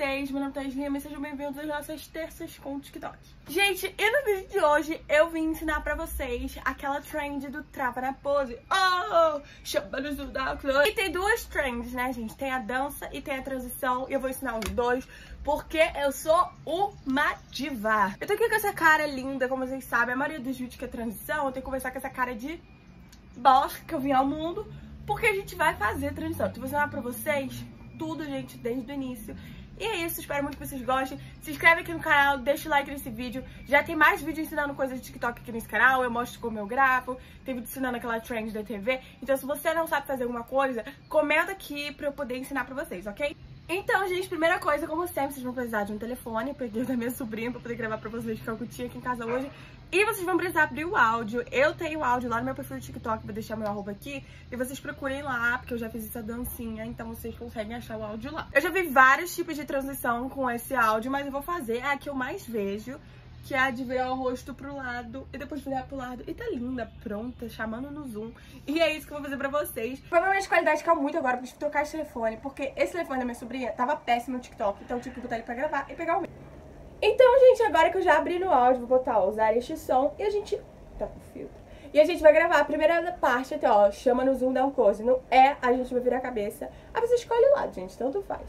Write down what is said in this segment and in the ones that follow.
vocês? Meu nome é Thaís Lima e sejam bem-vindos às nossas terças com o TikTok. Gente, e no vídeo de hoje eu vim ensinar pra vocês aquela trend do trava na pose. Oh, chamando o da Chloe. E tem duas trends, né, gente? Tem a dança e tem a transição. E eu vou ensinar os dois porque eu sou uma diva. Eu tô aqui com essa cara linda, como vocês sabem. A maioria dos vídeos que é transição, eu tenho que conversar com essa cara de bosta que eu vim ao mundo. Porque a gente vai fazer transição. Eu vou ensinar pra vocês tudo, gente, desde o início. E é isso, espero muito que vocês gostem. Se inscreve aqui no canal, deixa o like nesse vídeo. Já tem mais vídeo ensinando coisas de TikTok aqui nesse canal. Eu mostro como eu gravo. Tem vídeo ensinando aquela trend da TV. Então se você não sabe fazer alguma coisa, comenta aqui pra eu poder ensinar pra vocês, ok? Então, gente, primeira coisa, como sempre, vocês vão precisar de um telefone. Eu peguei o da minha sobrinha pra poder gravar pra vocês, que é o que eu tinha aqui em casa hoje. E vocês vão precisar abrir o áudio. Eu tenho o áudio lá no meu perfil do TikTok, vou deixar meu arroba aqui. E vocês procurem lá, porque eu já fiz essa dancinha, então vocês conseguem achar o áudio lá. Eu já vi vários tipos de transição com esse áudio, mas eu vou fazer a que eu mais vejo, que é a de virar o rosto pro lado e depois virar pro lado. E tá linda, pronta, chamando no zoom. E é isso que eu vou fazer pra vocês. Provavelmente a qualidade caiu muito agora, porque eu tive que trocar esse telefone, porque esse telefone da minha sobrinha tava péssimo no TikTok, então eu tive que botar ele pra gravar e pegar o meu. Então, gente, agora que eu já abri no áudio, vou botar, ó, usar este som e a gente... Tá com filtro. E a gente vai gravar a primeira parte até, ó, chama no zoom, dá um close. No é, a gente vai virar a cabeça. Aí você escolhe o lado, gente, tanto faz.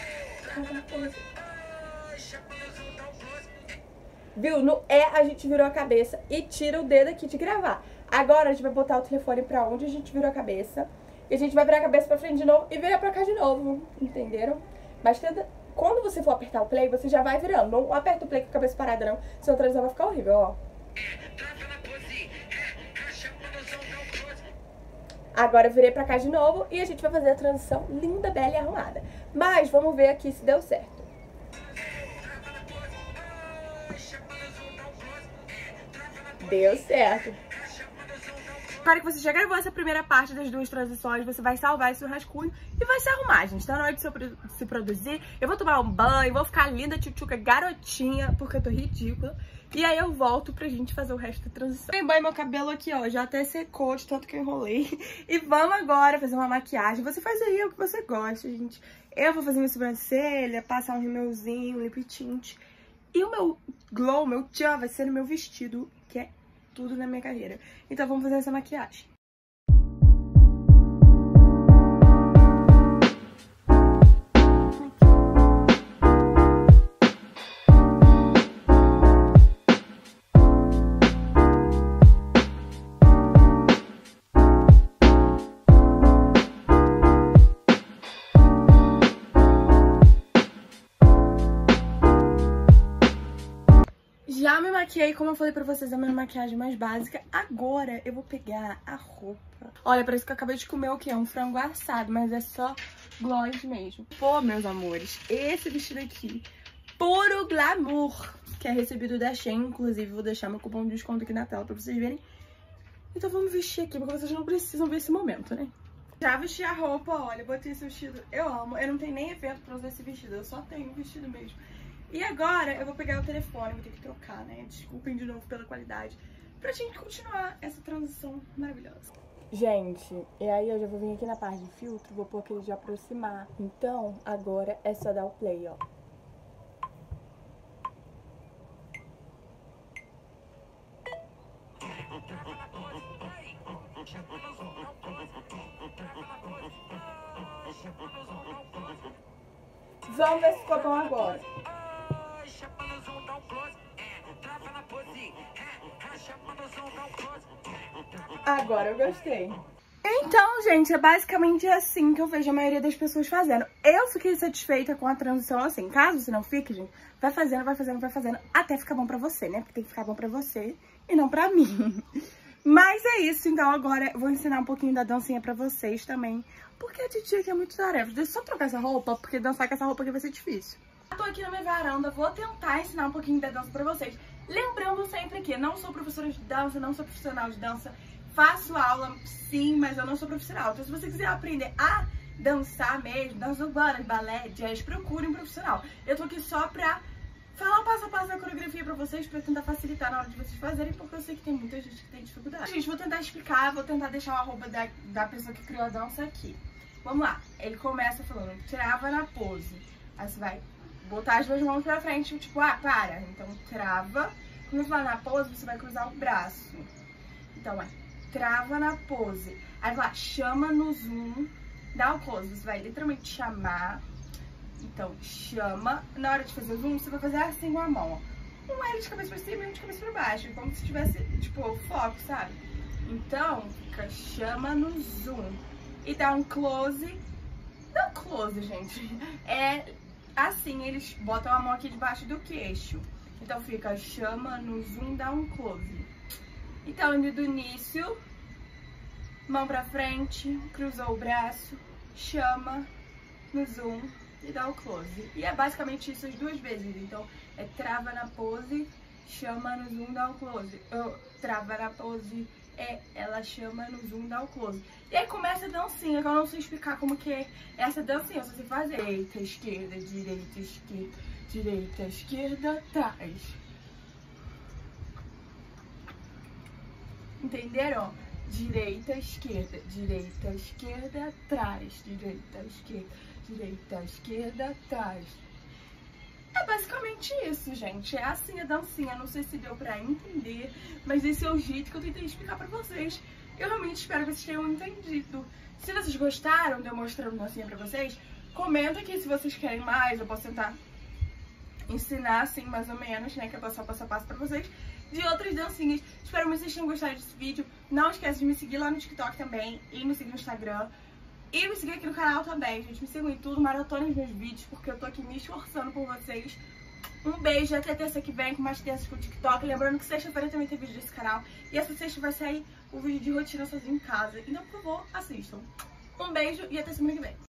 Viu? No é, a gente virou a cabeça e tira o dedo aqui de gravar. Agora a gente vai botar o telefone pra onde a gente virou a cabeça. E a gente vai virar a cabeça pra frente de novo e virar pra cá de novo. Entenderam? Mas quando você for apertar o play, você já vai virando. Não aperta o play com a cabeça parada, não. Senão a transição vai ficar horrível, ó. Agora eu virei pra cá de novo e a gente vai fazer a transição linda, bela e arrumada. Mas vamos ver aqui se deu certo. Deu certo. Agora que você já gravou essa primeira parte das duas transições, você vai salvar esse rascunho e vai se arrumar, gente. Tá na hora de se produzir. Eu vou tomar um banho, vou ficar linda, tchutchuca, garotinha, porque eu tô ridícula. E aí eu volto pra gente fazer o resto da transição. Tem banho, meu cabelo aqui, ó, já até secou de tanto que eu enrolei. E vamos agora fazer uma maquiagem. Você faz aí o que você gosta, gente. Eu vou fazer minha sobrancelha, passar um rímelzinho, um lip tint. E o meu glow, meu tchan, vai ser no meu vestido, que é tudo na minha carreira. Então vamos fazer essa maquiagem. Já me maquiei, como eu falei pra vocês, a minha maquiagem mais básica. Agora eu vou pegar a roupa. Olha, parece que eu acabei de comer o quê? Um frango assado, mas é só gloss mesmo. Pô, meus amores, esse vestido aqui, puro glamour, que é recebido da Shein. Inclusive, vou deixar meu cupom de desconto aqui na tela pra vocês verem. Então vamos vestir aqui, porque vocês não precisam ver esse momento, né? Já vesti a roupa, olha, botei esse vestido. Eu amo, eu não tenho nem evento pra usar esse vestido, eu só tenho o vestido mesmo. E agora eu vou pegar o telefone, vou ter que trocar, né? Desculpem de novo pela qualidade. Pra gente continuar essa transição maravilhosa. Gente, e aí eu já vou vir aqui na parte de filtro, vou pôr aquele de aproximar. Então, agora é só dar o play, ó. Vamos ver se ficou bom agora. Agora eu gostei. Então, gente, é basicamente assim que eu vejo a maioria das pessoas fazendo. Eu fiquei satisfeita com a transição assim. Caso você não fique, gente, vai fazendo, vai fazendo, vai fazendo, até ficar bom pra você, né? Porque tem que ficar bom pra você e não pra mim. Mas é isso, então agora eu vou ensinar um pouquinho da dancinha pra vocês também. Porque a titia aqui é muito tarefa. Deixa eu só trocar essa roupa, porque dançar com essa roupa aqui vai ser difícil. Eu tô aqui na minha varanda, vou tentar ensinar um pouquinho da dança pra vocês. Lembrando sempre que não sou professora de dança, não sou profissional de dança. Faço aula, sim, mas eu não sou profissional. Então se você quiser aprender a dançar mesmo, dança urbana, balé, jazz, procure um profissional. Eu tô aqui só pra falar o passo a passo da coreografia pra vocês, pra tentar facilitar na hora de vocês fazerem, porque eu sei que tem muita gente que tem dificuldade. Gente, vou tentar explicar, vou tentar deixar o arroba da pessoa que criou a dança aqui. Vamos lá. Ele começa falando, trava na pose. Aí você vai botar as duas mãos pra frente, tipo, ah, para. Então, trava. Quando você vai na pose, você vai cruzar o braço. Então, trava na pose. Aí lá, chama no zoom, dá o close. Você vai literalmente chamar. Então, chama. Na hora de fazer o zoom, você vai fazer assim com a mão, ó. Um L de cabeça pra cima e um de cabeça pra baixo. Como se tivesse, tipo, foco, sabe? Então, fica chama no zoom. E dá um close. Dá um close, gente. É assim, eles botam a mão aqui debaixo do queixo. Então fica chama no zoom, dá um close. Então, indo do início, mão pra frente, cruzou o braço, chama no zoom e dá o close. E é basicamente isso as duas vezes. Então, é trava na pose, chama no zoom, dá o close. Trava na pose, ela chama no zoom, dá o close. E aí começa a dancinha, que eu não sei explicar como que é essa dancinha. Você faz direita, esquerda, direita, esquerda, direita, esquerda, trás. Entenderam? Direita, esquerda, trás, direita, esquerda, trás. É basicamente isso, gente. É assim a dancinha. Não sei se deu pra entender, mas esse é o jeito que eu tentei explicar pra vocês. Eu realmente espero que vocês tenham entendido. Se vocês gostaram de eu mostrando dancinha pra vocês, comenta aqui se vocês querem mais. Eu posso tentar ensinar assim, mais ou menos, né? Que é passo a passo pra vocês, de outras dancinhas. Espero que vocês tenham gostado desse vídeo. Não esquece de me seguir lá no TikTok também, e me seguir no Instagram. E me seguir aqui no canal também, gente. Me sigam em tudo, maratonem os meus vídeos, porque eu tô aqui me esforçando por vocês. Um beijo, até terça que vem com mais terças pro TikTok. Lembrando que sexta-feira também tem vídeo desse canal. E essa sexta vai sair o vídeo de rotina sozinho em casa. Então, por favor, assistam. Um beijo e até semana que vem.